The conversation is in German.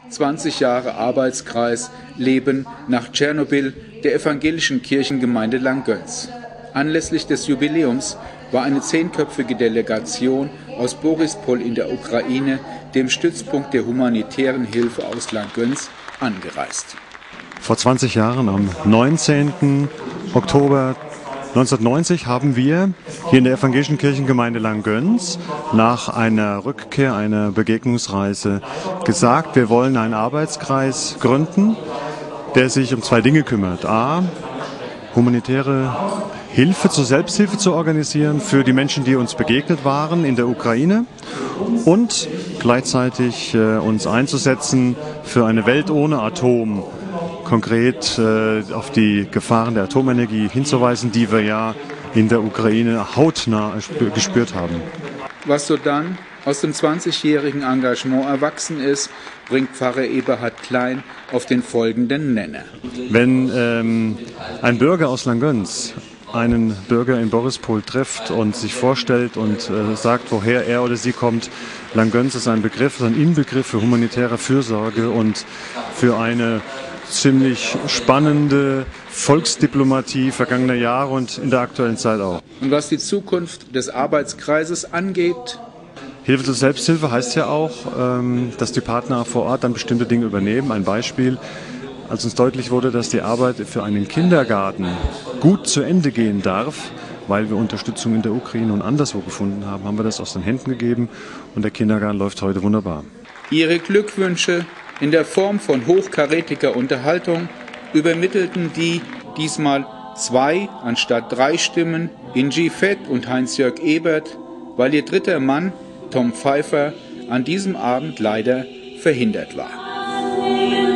20 Jahre Arbeitskreis Leben nach Tschernobyl der evangelischen Kirchengemeinde Langgöns. Anlässlich des Jubiläums war eine 10-köpfige Delegation aus Borispol in der Ukraine, dem Stützpunkt der humanitären Hilfe aus Langgöns, angereist. Vor 20 Jahren, am 19. Oktober 1990, haben wir hier in der evangelischen Kirchengemeinde Langgöns nach einer Rückkehr, einer Begegnungsreise gesagt, wir wollen einen Arbeitskreis gründen, der sich um 2 Dinge kümmert. A, humanitäre Hilfe zur Selbsthilfe zu organisieren für die Menschen, die uns begegnet waren in der Ukraine, und gleichzeitig uns einzusetzen für eine Welt ohne Atom, konkret auf die Gefahren der Atomenergie hinzuweisen, die wir ja in der Ukraine hautnah gespürt haben. Was so dann aus dem 20-jährigen Engagement erwachsen ist, bringt Pfarrer Eberhard Klein auf den folgenden Nenner. Wenn ein Bürger aus Langgöns einen Bürger in Borispol trifft und sich vorstellt und sagt, woher er oder sie kommt, Langgöns ist ein Begriff, ein Inbegriff für humanitäre Fürsorge und für eine ziemlich spannende Volksdiplomatie vergangener Jahre und in der aktuellen Zeit auch. Und was die Zukunft des Arbeitskreises angeht? Hilfe zur Selbsthilfe heißt ja auch, dass die Partner vor Ort dann bestimmte Dinge übernehmen. Ein Beispiel: Als uns deutlich wurde, dass die Arbeit für einen Kindergarten gut zu Ende gehen darf, weil wir Unterstützung in der Ukraine und anderswo gefunden haben, haben wir das aus den Händen gegeben und der Kindergarten läuft heute wunderbar. Ihre Glückwünsche in der Form von hochkarätiger Unterhaltung übermittelten die diesmal 2 anstatt 3 Stimmen, Ingi Fett und Heinz-Jörg Ebert, weil ihr dritter Mann, Tom Pfeiffer, an diesem Abend leider verhindert war.